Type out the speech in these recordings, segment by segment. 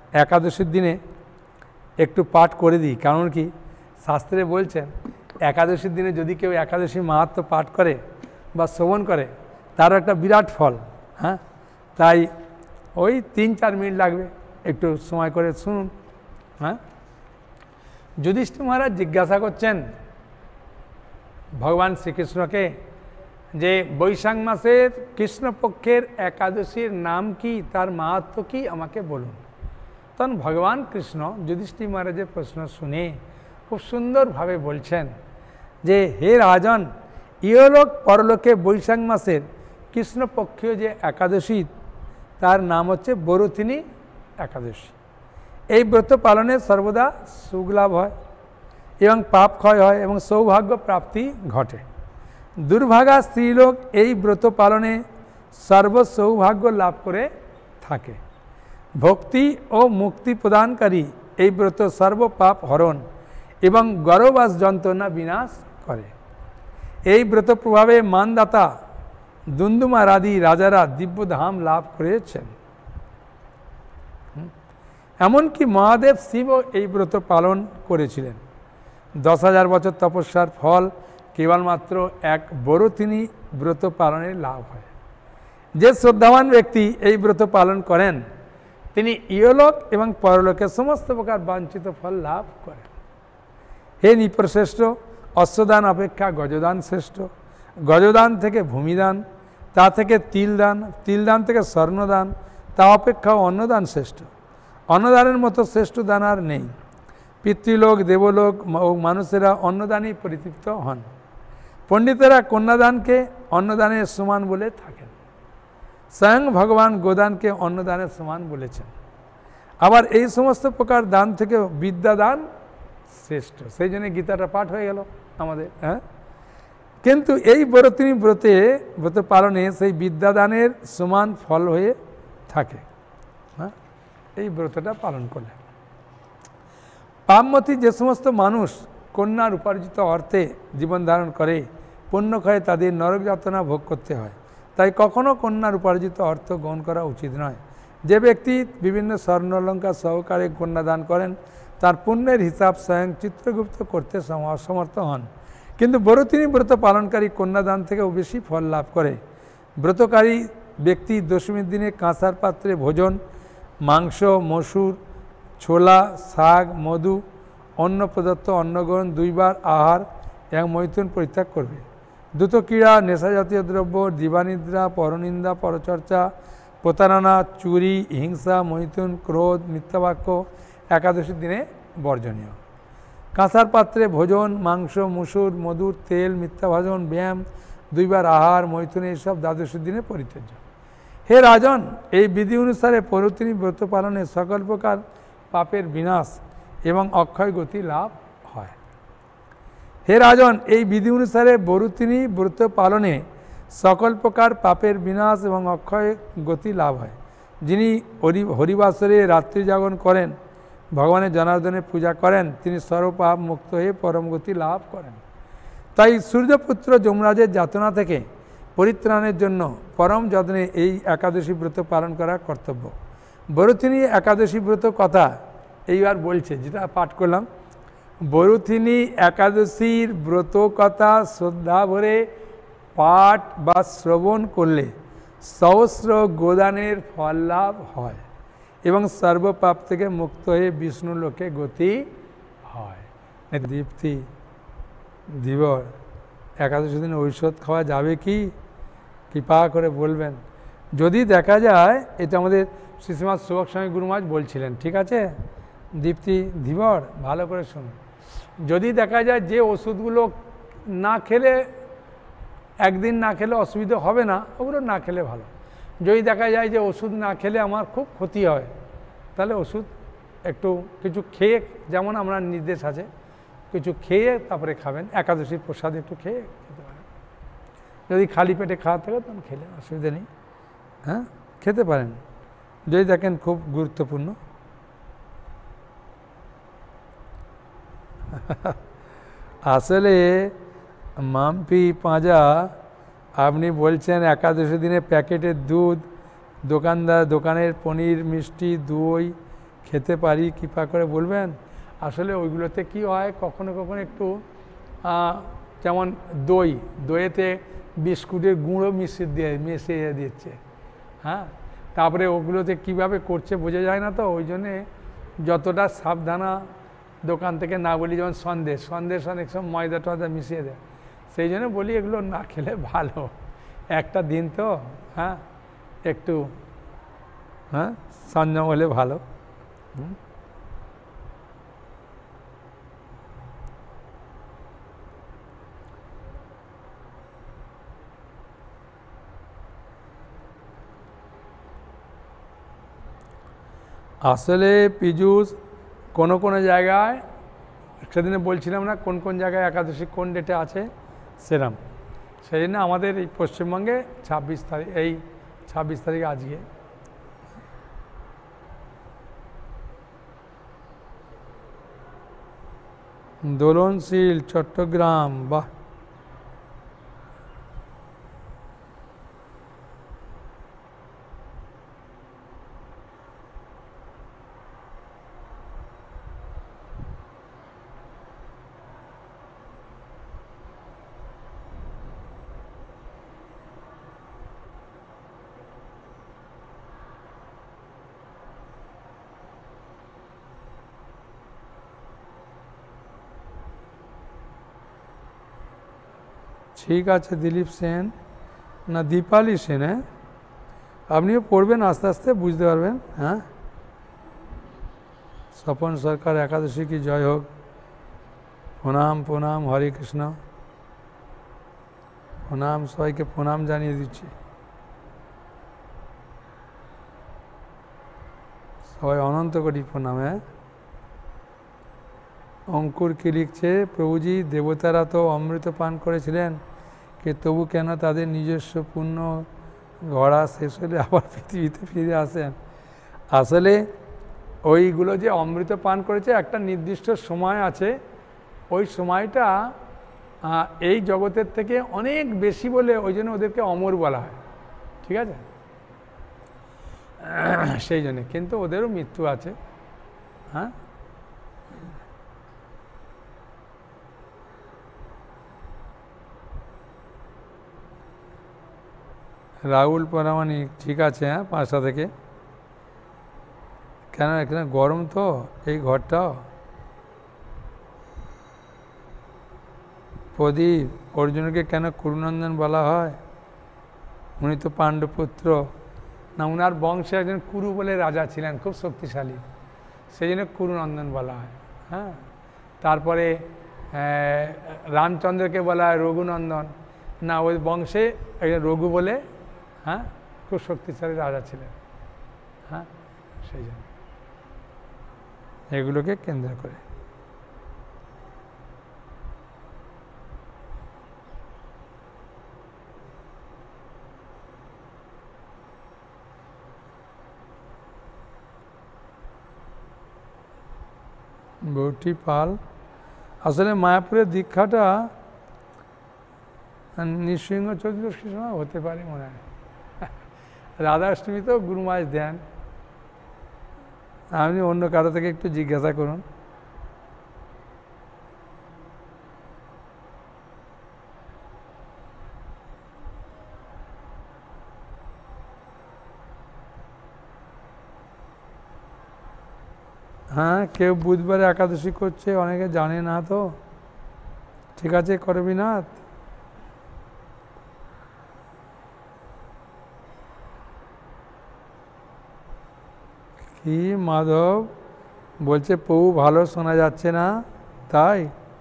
একাদশীর দিনে একটু পাঠ করে দিই। কারণ কি, শাস্ত্রে বলছেন একাদশীর দিনে যদি কেউ একাদশী মাহাত্ম্য পাঠ করে বা শ্রবণ করে তারও একটা বিরাট ফল। হ্যাঁ, তাই ওই 3-4 মিনিট লাগবে, একটু সময় করে শুনুন। হ্যাঁ, যুধিষ্ঠির মহারাজ জিজ্ঞাসা করছেন ভগবান শ্রীকৃষ্ণকে যে বৈশাখ মাসের কৃষ্ণপক্ষের একাদশীর নাম কি, তার মাহাত্ম্য কি, আমাকে বলুন। তখন ভগবান কৃষ্ণ যুধিষ্ঠির মহারাজের প্রশ্ন শুনে খুব সুন্দরভাবে বলছেন যে হে রাজন, ইহলোক পরলোকে বৈশাখ মাসের কৃষ্ণপক্ষীয় যে একাদশী তার নাম হচ্ছে বরুথিনী একাদশী। এই ব্রত পালনে সর্বদা সুখ লাভ হয় এবং পাপ ক্ষয় হয় এবং সৌভাগ্য প্রাপ্তি ঘটে। দুর্ভাগা স্ত্রীলোক এই ব্রত পালনে সর্বসৌভাগ্য লাভ করে থাকে। ভক্তি ও মুক্তি প্রদানকারী এই ব্রত সর্বপাপ হরণ এবং গর্ভবাস যন্ত্রণা বিনাশ করে। এই ব্রত প্রভাবে মানদাতা দুন্দুমার আদি রাজারা দিব্যধাম লাভ করেছেন। এমনকি মহাদেব শিবও এই ব্রত পালন করেছিলেন। 10,000 বছর তপস্যার ফল কেবলমাত্র এক বরুথিনী ব্রত পালনের লাভ হয়। যে শ্রদ্ধাবান ব্যক্তি এই ব্রত পালন করেন তিনি ইহলোক এবং পরলোকের সমস্ত প্রকার বাঞ্ছিত ফল লাভ করেন। হে নৃপশ্রেষ্ঠ, অশ্বদান অপেক্ষা গজদান শ্রেষ্ঠ। গজদান থেকে ভূমিদান, তা থেকে তিলদান, তিলদান থেকে স্বর্ণদান, তা অপেক্ষা অন্নদান শ্রেষ্ঠ। অন্নদানের মতো শ্রেষ্ঠ দান আর নেই। পিতৃলোক, দেবলোক ও মানুষেরা অন্নদানেই পরিতৃপ্ত হন। পণ্ডিতেরা কন্যাদানকে অন্নদানের সমান বলে থাকেন। স্বয়ং ভগবান গোদানকে অন্নদানের সমান বলেছেন। আবার এই সমস্ত প্রকার দান থেকেও বিদ্যাদান শ্রেষ্ঠ। সেই জন্য গীতাটা পাঠ হয়ে গেল আমাদের। হ্যাঁ, কিন্তু এই বরুথিনী ব্রত পালনে সেই বিদ্যাদানের সমান ফল হয়ে থাকে। হ্যাঁ, এই ব্রতটা পালন করলে পাপমতী যে সমস্ত মানুষ কন্যার উপার্জিত অর্থে জীবন ধারণ করে পুণ্যক্ষয়ে তাদের নরক যাতনা ভোগ করতে হয়। তাই কখনও কন্যার উপার্জিত অর্থ গ্রহণ করা উচিত নয়। যে ব্যক্তি বিভিন্ন স্বর্ণালঙ্কার সহকারে কন্যাদান করেন তার পুণ্যের হিসাব স্বয়ং চিত্রগুপ্ত করতে অসমর্থ হন। কিন্তু বরুথিনী ব্রত পালনকারী কন্যাদান থেকেও বেশি ফল লাভ করে। ব্রতকারী ব্যক্তি দশমীর দিনে কাঁসার পাত্রে ভোজন, মাংস, মসুর, ছোলা, শাক, মধু, অন্ন প্রদত্ত অন্নগ্রহণ, 2 বার আহার এবং মৈথুন পরিত্যাগ করবে। দ্রুত ক্রীড়া, নেশাজাতীয় দ্রব্য, দিবানিদ্রা, পরনিন্দা, পরচর্চা, প্রতারণা, চুরি, হিংসা, মৈথুন, ক্রোধ, মিথ্যাবাক্য একাদশীর দিনে বর্জনীয়। কাঁসার পাত্রে ভোজন, মাংস, মুসুর, মধুর, তেল, মিথ্যাভাষণ, ব্যায়াম, 2 বার আহার, মৈথুন এইসব দ্বাদশীর দিনে পরিত্যাজ্য। হে রাজন, এই বিধি অনুসারে বরুথিনী ব্রত পালনে সকল প্রকার পাপের বিনাশ এবং অক্ষয় গতি লাভ হয়। হে রাজন, এই বিধি অনুসারে বরুথিনী ব্রত পালনে সকল প্রকার পাপের বিনাশ এবং অক্ষয় গতি লাভ হয়। যিনি হরিবাসরে রাত্রি জাগরণ করেন, ভগবানের জনার্দনের পূজা করেন, তিনি সর্বপাপ মুক্ত হয়ে পরম গতি লাভ করেন। তাই সূর্যপুত্র যমরাজের যাতনা থেকে পরিত্রাণের জন্য পরম যত্নে এই একাদশী ব্রত পালন করা কর্তব্য। বরুথিনী একাদশী ব্রত কথা এইবার বলছে, যেটা পাঠ করলাম। বরুথিনী একাদশীর ব্রত কথা শ্রদ্ধা ভরে পাঠ বা শ্রবণ করলে সহস্র গোদানের ফল লাভ হয় এবং সর্বপাপ থেকে মুক্ত হয়ে বিষ্ণু লোকে গতি হয়। দীপ্তি, ধীবর, একাদশী দিন ঔষধ খাওয়া যাবে কি? কৃপা করে বলবেন। যদি দেখা যায়, এটা আমাদের শ্রীশ্রীমাদ সুভক স্বামী গুরুমাজ বলছিলেন, ঠিক আছে? দীপ্তি, ধীবর, ভালো করে শুনুন। যদি দেখা যায় যে ওষুধগুলো না খেলে, একদিন না খেলে অসুবিধা হবে না, ওগুলো না খেলে ভালো। যদি দেখা যায় যে ওষুধ না খেলে আমার খুব ক্ষতি হয়, তাহলে ওষুধ একটু কিছু খেয়ে, যেমন আমরা নির্দেশ আছে, কিছু খেয়ে তারপরে খাবেন। একাদশীর প্রসাদ একটু খেয়ে খেতে পারেন। যদি খালি পেটে খাওয়া থাকে তখন খেলে অসুবিধা নেই। হ্যাঁ, খেতে পারেন যদি দেখেন খুব গুরুত্বপূর্ণ। আসলে মাম্পি পাঁজা, আপনি বলছেন একাদশী দিনে প্যাকেটের দুধ, দোকানের পনির, মিষ্টি, দই খেতে পারি কৃপা করে বলবেন। আসলে ওইগুলোতে কি হয়, কখনো কখনো একটু যেমন দইয়েতে বিস্কুটের গুঁড়ো মিশিয়ে দিচ্ছে, হ্যাঁ, তারপরে ওগুলোতে কিভাবে করছে বোঝা যায় না, তো ওই জন্যে যতটা সাবধানা দোকান থেকে না বলি, যেমন সন্দেশ অনেক সময় ময়দা টয়দা মিশিয়ে দেয়, সেই জন্য বলি এগুলো না খেলে ভালো, একটা দিন তো, হ্যাঁ, একটু হ্যাঁ সংযম হলে ভালো। আসলে পীযূষ কোনো কোনো জায়গায়, সেদিনে বলছিলাম না কোন কোন জায়গায় একাদশী কোন ডেটে আছে সেরম, সেই জন্য আমাদের এই পশ্চিমবঙ্গে 26 তারিখ, এই 26 তারিখ আজকে। দোলনশীল চট্টগ্রাম, বাহ, ঠিক আছে। দিলীপ সেন না দীপালি সেন, হ্যাঁ, আপনিও পড়বেন, আস্তে আস্তে বুঝতে পারবেন। হ্যাঁ, স্বপন সরকার, একাদশী কি জয় হোক, প্রণাম প্রণাম, হরে কৃষ্ণ, প্রণাম, সবাইকে প্রণাম জানিয়ে দিচ্ছি, সবাই অনন্ত কোটি প্রণাম। হ্যাঁ, অঙ্কুর কি লিখছে, প্রভুজি দেবতারা তো অমৃত পান করেছিলেন, কে তবু কেন তাদের নিজস্ব পুণ্য গড়া শেষ হলে আবার পৃথিবীতে ফিরে আসেন? আসলে ওইগুলো যে অমৃত পান করেছে একটা নির্দিষ্ট সময় আছে, ওই সময়টা এই জগতের থেকে অনেক বেশি বলে ওই জন্য ওদেরকে অমর বলা হয়, ঠিক আছে, সেই জন্যে, কিন্তু ওদেরও মৃত্যু আছে। হ্যাঁ, রাহুল পরামানিক, ঠিক আছে, হ্যাঁ, 5টা থেকে। কেন এখানে গরম তো এই ঘরটাও। প্রদীপ, অর্জুনকে কেন কুরুনন্দন বলা হয়? উনি তো পাণ্ডুপুত্র না, উনার বংশে একজন কুরু বলে রাজা ছিলেন, খুব শক্তিশালী, সেই জন্য কুরুনন্দন বলা হয়। হ্যাঁ, তারপরে রামচন্দ্রকে বলা হয় রঘুনন্দন, না ওই বংশে একজন রঘু বলে, হ্যাঁ, খুব শক্তিশালী রাজা ছিলেন। হ্যাঁ, সেই জন্য এগুলোকে কেন্দ্র করে। বৌটি পাল, আসলে মায়াপুরের দীক্ষাটা নৃসিংহ চতুর্দশীর সময় হতে পারে মনে হয়, রাধাষ্টমী তো গুরু মাস দেন, আপনি অন্য কারো থেকে একটু জিজ্ঞাসা করুন। হ্যাঁ, কেউ বুধবারে একাদশী করছে, অনেকে জানে না তো, ঠিক আছে করবিনাথ। কি মাধব বলছে, প্রভু ভালো শোনা যাচ্ছে না, তাই?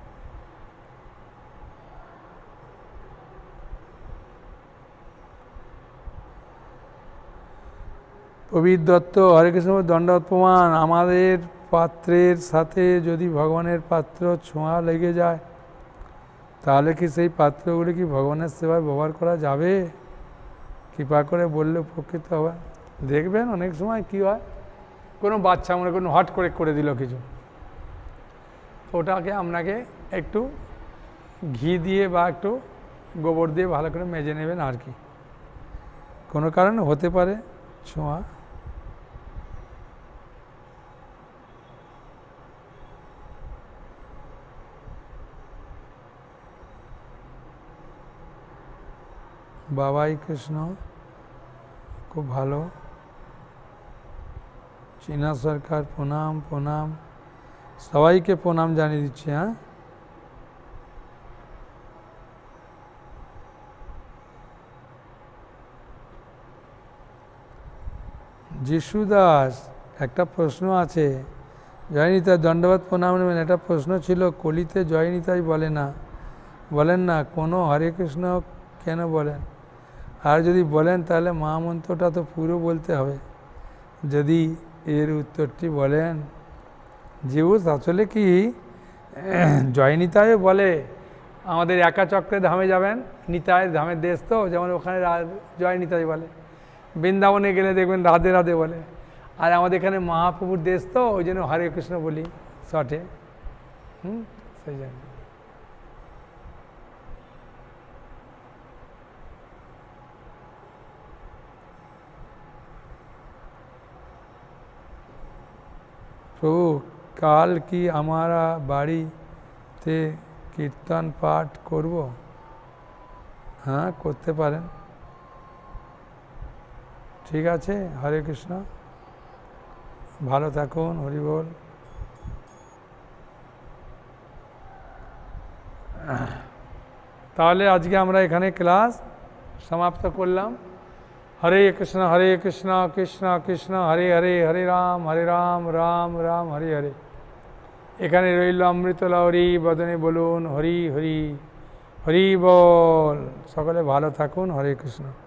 প্রবীর দত্ত, হরে কৃষ্ণ, দণ্ডবত প্রমাণ। আমাদের পাত্রের সাথে যদি ভগবানের পাত্র ছোঁয়া লেগে যায়, তাহলে কি সেই পাত্রগুলি কি ভগবানের সেবায় ব্যবহার করা যাবে? কৃপা করে বললে উপকৃত হবে। দেখবেন অনেক সময় কি হয়, কোনো বাচ্চা মনে করুন হট করে দিল কিছু, ওটাকে আপনাকে একটু ঘি দিয়ে বা একটু গোবর দিয়ে ভালো করে মেজে নেবেন, আর কি, কোনো কারণে হতে পারে ছোঁয়া। বাবাই কৃষ্ণ, খুব ভালো। চীনা সরকার প্রণাম প্রণাম, সবাইকে প্রণাম জানিয়ে দিচ্ছি। হ্যাঁ, যিশু দাস, একটা প্রশ্ন আছে। জয়নিতাই দণ্ডবত প্রণাম নেবেন। একটা প্রশ্ন ছিল, কলিতে জয়নিতাই বলেন না কোনো হরে কৃষ্ণ কেন বলেন? আর যদি বলেন তাহলে মহামন্ত্রটা তো পুরো বলতে হবে। যদি এর উত্তরটি বলেন। জিউস, আসলে কি জয়নিতাই বলে আমাদের একাচক্রে ধামে যাবেন, নিতাইয়ের ধামের দেশ তো, যেমন ওখানে জয়নিতাই বলে। বৃন্দাবনে গেলে দেখবেন রাধে রাধে বলে। আর আমাদের এখানে মহাপ্রভুর দেশ তো, ওই জন্য হরে কৃষ্ণ বলি শর্টে। সেই জন্য প্রভু, কাল কি আমরা বাড়িতে কীর্তন পাঠ করব? হ্যাঁ, করতে পারেন। ঠিক আছে, হরে কৃষ্ণ, ভালো থাকুন, হরি বল। তাহলে আজকে আমরা এখানে ক্লাস সমাপ্ত করলাম। হরে কৃষ্ণ কৃষ্ণ কৃষ্ণ হরে হরে, হরে রাম রাম রাম হরে হরে। এখানে রইল অমৃত লহরী, বদনে বলুন হরি হরি, হরি বল। সকলে ভালো থাকুন, হরে কৃষ্ণ।